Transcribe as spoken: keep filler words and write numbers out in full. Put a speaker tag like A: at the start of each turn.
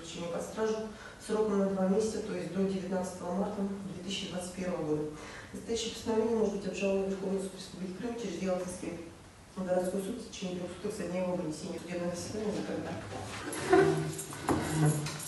A: заключения под стражу сроком на два месяца, то есть до девятнадцатого марта две тысячи двадцать первого года. Настоящее постановление может быть обжаловано в Верховный суд Республики Крым через Ялтинский городской суд в течение трех суток со дня его вынесения. Судебное заседание никогда.